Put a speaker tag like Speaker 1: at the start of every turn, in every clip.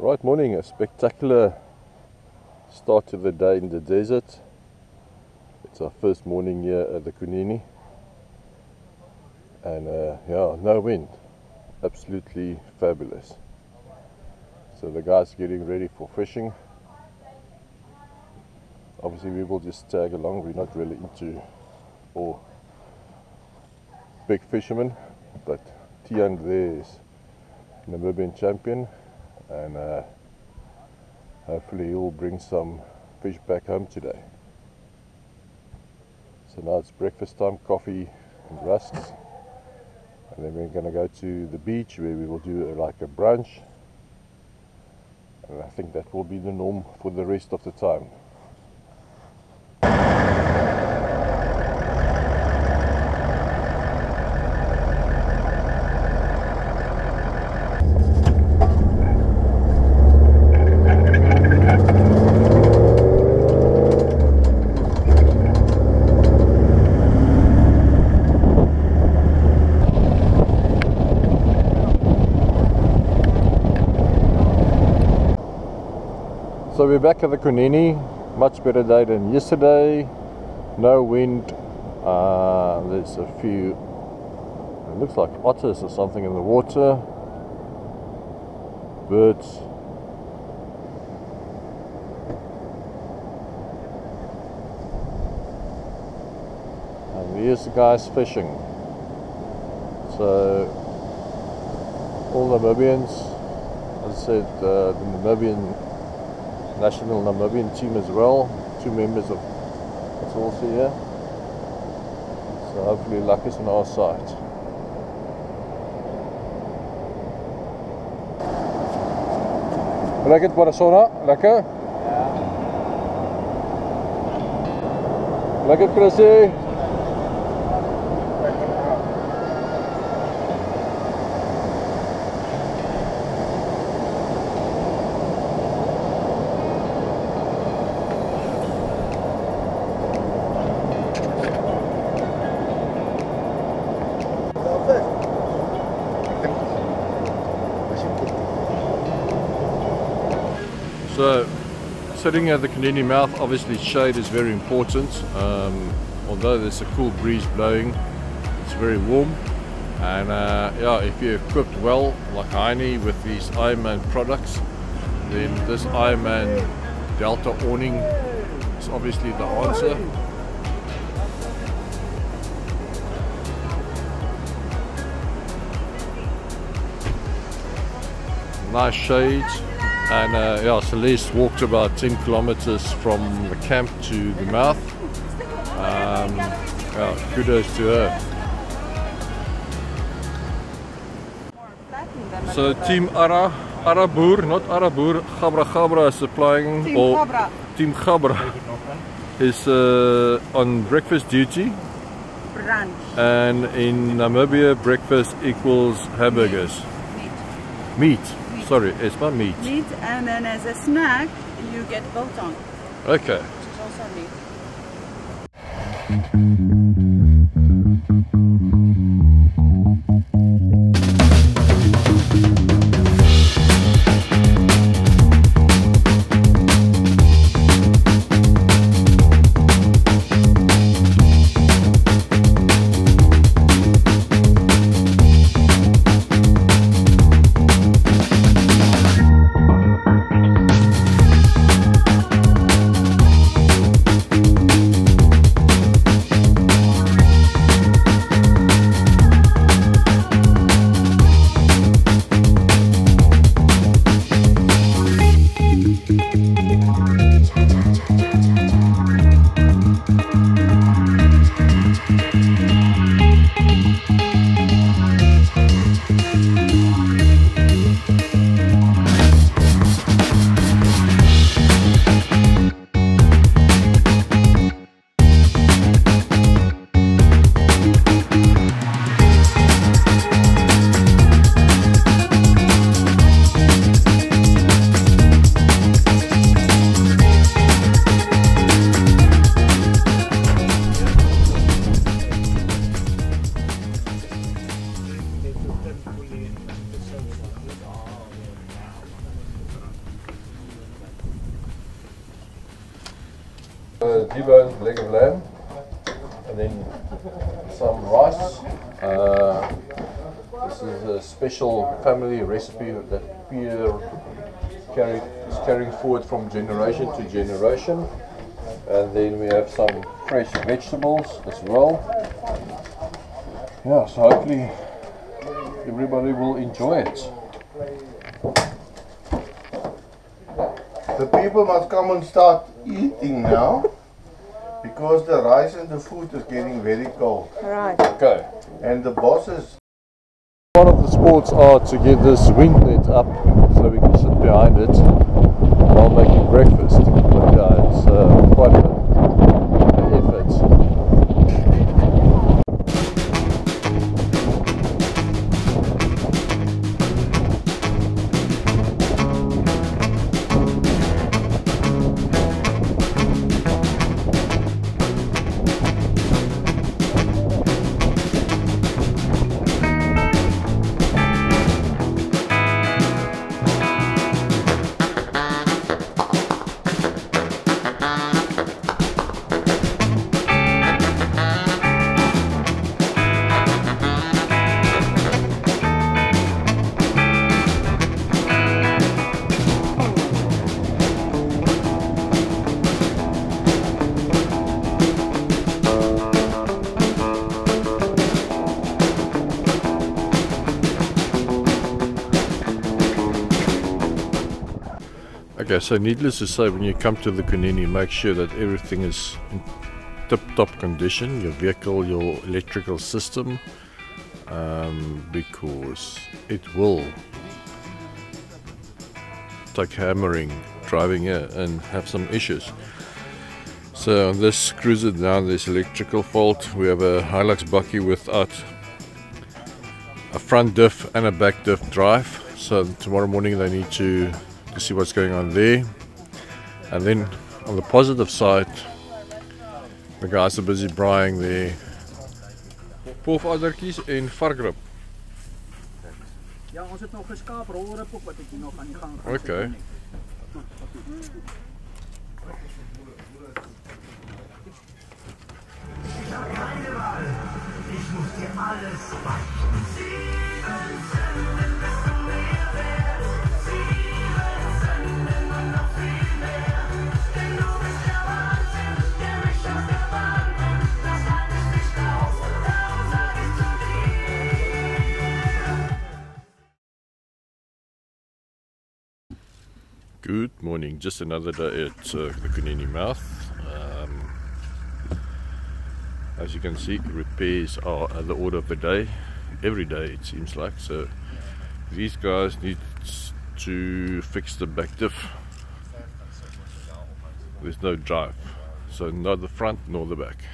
Speaker 1: Right, morning. A spectacular start to the day in the desert. It's our first morning here at the Kunene, and yeah, no wind. Absolutely fabulous. So the guys getting ready for fishing. Obviously we will just tag along. We're not really into all big fishermen, but Tian there is Namibian champion, and hopefully he'll bring some fish back home today. So now it's breakfast time, coffee and rusks, and then we're going to go to the beach where we will do like a brunch, and I think that will be the norm for the rest of the time. So we're back at the Kunene, much better day than yesterday, no wind, there's a few, it looks like otters or something in the water, birds. And here's the guys fishing. So all Namibians, as I said, the Namibian national Namibian team as well, 2 members of it's also here, so hopefully luck is on our side. Like it, Barasona? Lekker? Ja. Like it, Chrissy? So, sitting at the Kunene mouth, obviously shade is very important. Although there's a cool breeze blowing, it's very warm. And yeah, if you're equipped well, like Heine with these Ironman products, then this Ironman Delta awning is obviously the answer. Nice shades. And yeah, Celeste walked about 10 kilometers from the camp to the mouth. Yeah, kudos to her. So Team Arabur, not Arabur, Gabra is supplying, Team Gabra is on breakfast duty.
Speaker 2: Brunch.
Speaker 1: And in Namibia, breakfast equals hamburgers. Meat. Sorry, it's not meat.
Speaker 2: Meat, and then as a snack, you get biltong.
Speaker 1: Okay.
Speaker 2: Which is also meat.
Speaker 1: deboned leg of lamb, and then some rice. This is a special family recipe that Peter is carrying forward from generation to generation. And then we have some fresh vegetables as well. Yeah, so hopefully everybody will enjoy it.
Speaker 3: The people must come and start eating now, because the rice and the food is getting very cold.
Speaker 2: Right.
Speaker 1: Okay.
Speaker 3: And the bosses.
Speaker 1: One of the sports are to get this wind net up so we can sit behind it while making breakfast. But yeah, it's quite an effort. Okay, so needless to say, when you come to the Kunene, make sure that everything is in tip-top condition, your vehicle, your electrical system, because it will take hammering driving here and have some issues. So on this cruiser down, there's electrical fault. We have a Hilux bakkie without a front diff and a back diff drive, so tomorrow morning they need to see what's going on there. And then on the positive side, the guys are busy braaiing their pofaddertjies en varkrib.
Speaker 4: Ja, ons het nog geskaap rolrip ook wat ek nog aan die gang gaan.
Speaker 1: Okay.
Speaker 5: Ich muss dir alles beichten. 7 Sünden, bis du mir wärst. 7 Sünden und noch viel mehr. Denn du bist der Wahnsinn, der mich aus der Bahn bringt. Das halt ich nicht aus, darum sag ich zu dir.
Speaker 1: Good morning, just another day at the Kunene mouth. As you can see, repairs are at the order of the day, every day it seems like. So these guys need to fix the back diff. There's no drive, so not the front nor the back.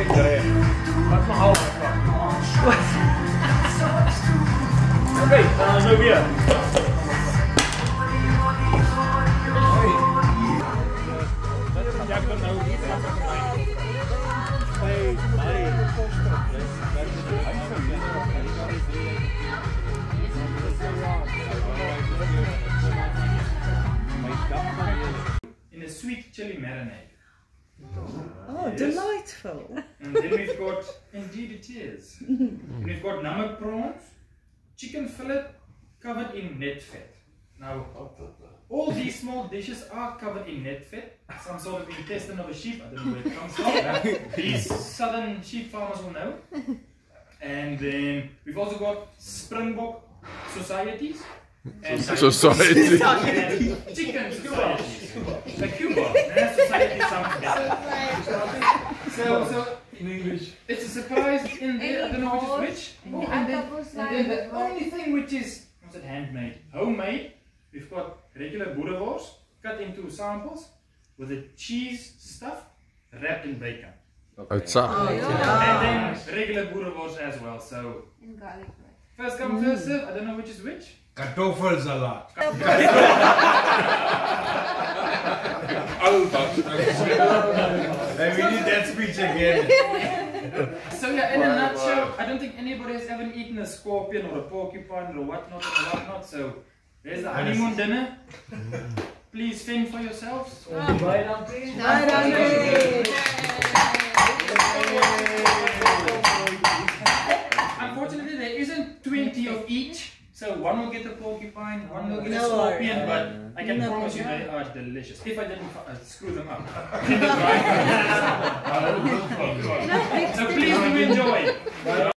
Speaker 4: Okay, no beer.
Speaker 6: In a sweet chili marinade.
Speaker 2: Oh,
Speaker 6: Yes.
Speaker 2: delightful.
Speaker 6: And then we've got, indeed it is. And we've got namak prawns, chicken fillet covered in net fat. Now, all these small dishes are covered in net fat, some sort of intestine of a sheep, I don't know where it comes from. These southern sheep farmers will know. And then we've also got Springbok societies. And
Speaker 1: Society.
Speaker 6: and chicken societies. The Cuba, that society sounds better. So in English, it's a surprise in there. I don't know which is which. And then the only thing which is, what's it, handmade, homemade. We've got regular boerewors cut into samples with the cheese stuff wrapped in bacon.
Speaker 1: Outside.
Speaker 6: And then regular boerewors as well. So
Speaker 7: In garlic bread.
Speaker 6: first come, first serve. I don't know which is which.
Speaker 8: Kartoffelsalat. We need that speech again.
Speaker 6: So yeah, in a nutshell, I don't think anybody has ever eaten a scorpion or a porcupine or whatnot. So there's the honeymoon dinner. Please fend for yourselves. Unfortunately, there isn't 20 of each. So one will get a porcupine, one will get a scorpion, but I can promise you they are delicious. If I didn't screw them up. So please do enjoy.